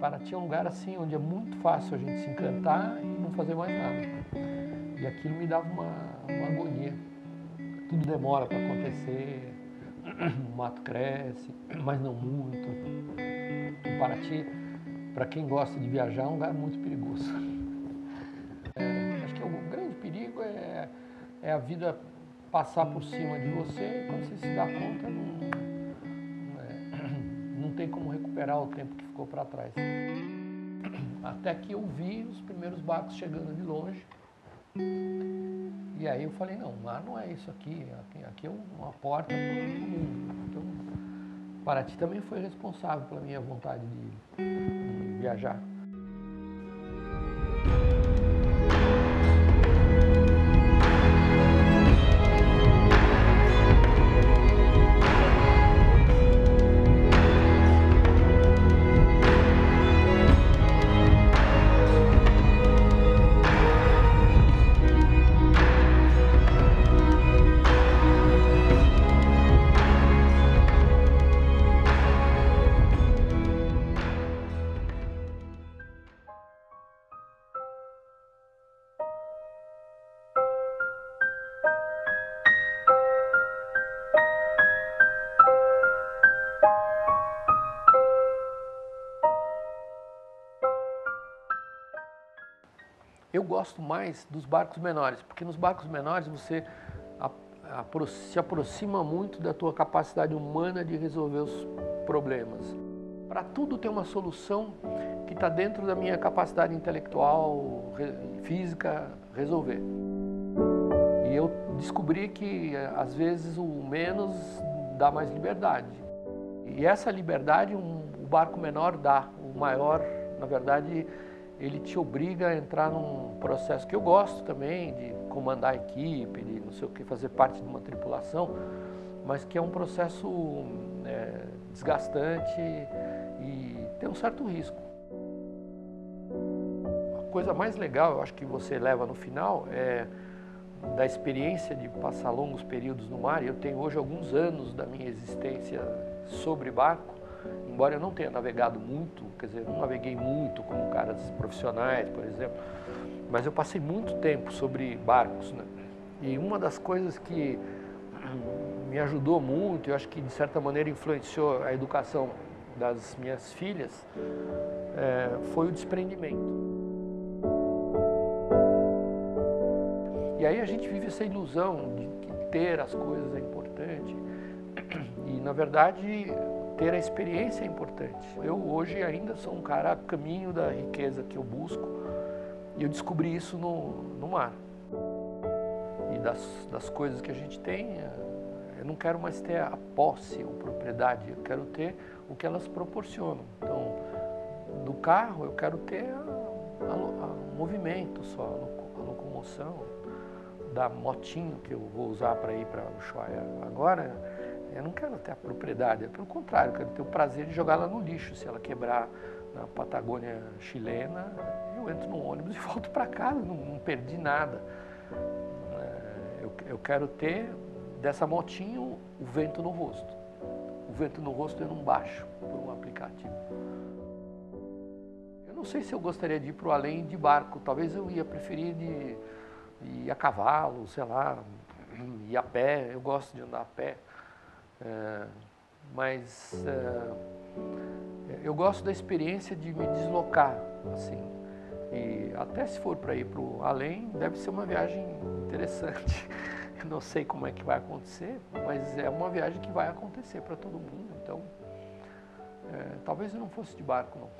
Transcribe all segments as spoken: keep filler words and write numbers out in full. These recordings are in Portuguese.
Paraty é um lugar assim onde é muito fácil a gente se encantar e não fazer mais nada. E aquilo me dava uma, uma agonia. Tudo demora para acontecer, o mato cresce, mas não muito. O Paraty, para quem gosta de viajar, é um lugar muito perigoso. É, acho que o grande perigo é, é a vida passar por cima de você e quando você se dá conta, não, é, não tem como recuperar o tempo que ficou para trás. Até que eu vi os primeiros barcos chegando de longe. E aí eu falei, não, o mar não é isso aqui, aqui, aqui é uma porta para o mundo. Então, Paraty também foi responsável pela minha vontade de, de viajar. Eu gosto mais dos barcos menores, porque nos barcos menores você se aproxima muito da tua capacidade humana de resolver os problemas. Para tudo tem uma solução que está dentro da minha capacidade intelectual, física, resolver. E eu descobri que às vezes o menos dá mais liberdade. E essa liberdade um, o barco menor dá, o maior, na verdade, ele te obriga a entrar num processo que eu gosto também, de comandar a equipe, de não sei o que, fazer parte de uma tripulação, mas que é um processo é, desgastante e tem um certo risco. A coisa mais legal, eu acho que você leva no final, é da experiência de passar longos períodos no mar. Eu tenho hoje alguns anos da minha existência sobre barco, embora eu não tenha navegado muito, quer dizer, não naveguei muito como caras profissionais, por exemplo, mas eu passei muito tempo sobre barcos, né? E uma das coisas que me ajudou muito, eu acho que de certa maneira influenciou a educação das minhas filhas, é, foi o desprendimento. E aí a gente vive essa ilusão de que ter as coisas é importante e, na verdade, ter a experiência é importante. Eu hoje ainda sou um cara a caminho da riqueza que eu busco e eu descobri isso no, no mar. E das, das coisas que a gente tem, eu não quero mais ter a posse ou propriedade, eu quero ter o que elas proporcionam. Então, do carro eu quero ter o movimento só, a locomoção. Da motinho que eu vou usar para ir para Ushuaia agora, eu não quero ter a propriedade, pelo contrário, eu quero ter o prazer de jogar ela no lixo. Se ela quebrar na Patagônia chilena, eu entro no ônibus e volto para casa, não, não perdi nada. Eu, eu quero ter dessa motinho o vento no rosto. O vento no rosto eu não baixo por um aplicativo. Eu não sei se eu gostaria de ir para o além de barco, talvez eu ia preferir de ir a cavalo, sei lá, ir a pé. Eu gosto de andar a pé, é, mas é, eu gosto da experiência de me deslocar, assim, e até se for para ir para o além, deve ser uma viagem interessante. Eu não sei como é que vai acontecer, mas é uma viagem que vai acontecer para todo mundo, então é, talvez eu não fosse de barco, não.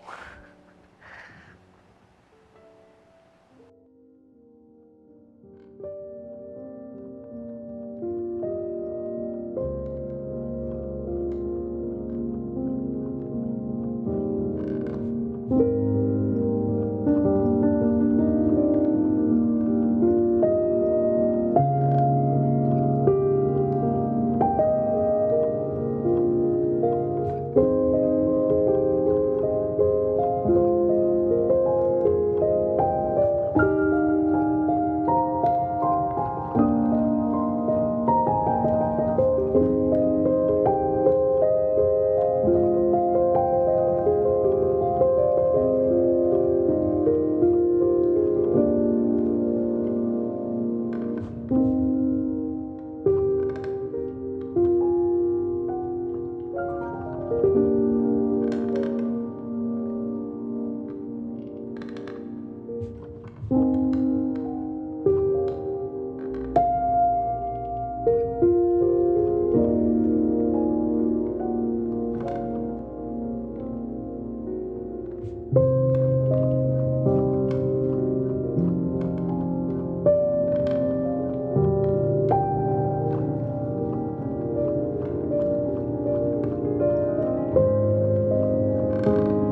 Obrigado.